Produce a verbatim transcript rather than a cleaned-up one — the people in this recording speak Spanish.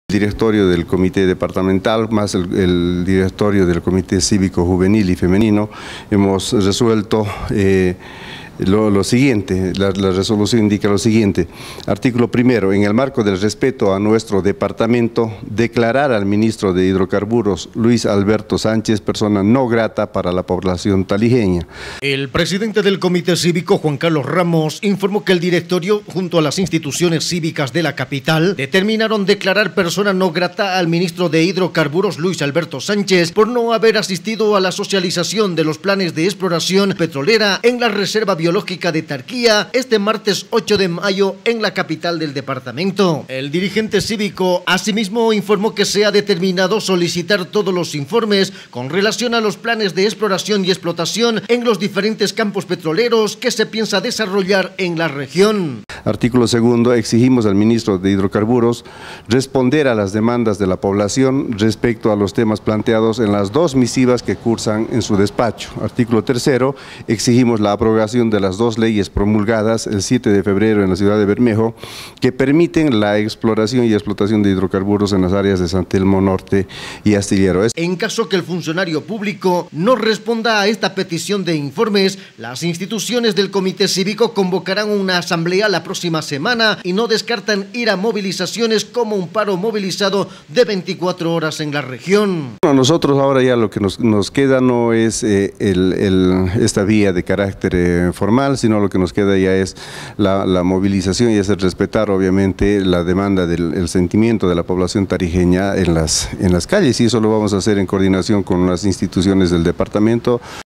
Directorio del Comité Departamental, más el, el Directorio del Comité Cívico Juvenil y Femenino, hemos resuelto eh, Lo, lo siguiente, la, la resolución indica lo siguiente: artículo primero, en el marco del respeto a nuestro departamento, declarar al ministro de Hidrocarburos, Luis Alberto Sánchez, persona no grata para la población talijeña. El presidente del Comité Cívico, Juan Carlos Ramos, informó que el directorio, junto a las instituciones cívicas de la capital, determinaron declarar persona no grata al ministro de Hidrocarburos, Luis Alberto Sánchez, por no haber asistido a la socialización de los planes de exploración petrolera en la Reserva Biológica Biológica de Tarquía este martes ocho de mayo en la capital del departamento. El dirigente cívico asimismo informó que se ha determinado solicitar todos los informes con relación a los planes de exploración y explotación en los diferentes campos petroleros que se piensa desarrollar en la región. Artículo segundo, exigimos al ministro de Hidrocarburos responder a las demandas de la población respecto a los temas planteados en las dos misivas que cursan en su despacho. Artículo tercero, exigimos la aprobación de las dos leyes promulgadas el siete de febrero en la ciudad de Bermejo que permiten la exploración y explotación de hidrocarburos en las áreas de San Telmo Norte y Astillero. En caso que el funcionario público no responda a esta petición de informes, las instituciones del Comité Cívico convocarán una asamblea la próxima semana y no descartan ir a movilizaciones como un paro movilizado de veinticuatro horas en la región. Bueno, nosotros ahora ya lo que nos, nos queda no es eh, el, el, esta vía de carácter eh, formal, sino lo que nos queda ya es la, la movilización y hacer respetar obviamente la demanda del el sentimiento de la población tarijeña en las, en las calles, y eso lo vamos a hacer en coordinación con las instituciones del departamento.